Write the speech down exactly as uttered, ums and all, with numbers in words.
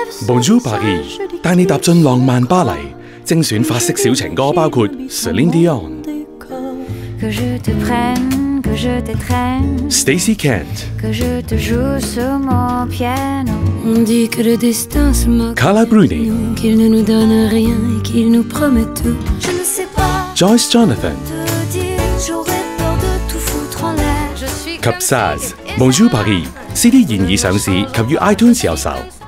Bonjour Paris，帶你踏進浪漫巴黎，精選法式小情歌，包括 Celine Dion、Stacey Kent、Carla Bruni、Joyce Jonathan、Capzaz。Bonjour Paris，C D 現已上市及於 iTunes 有售。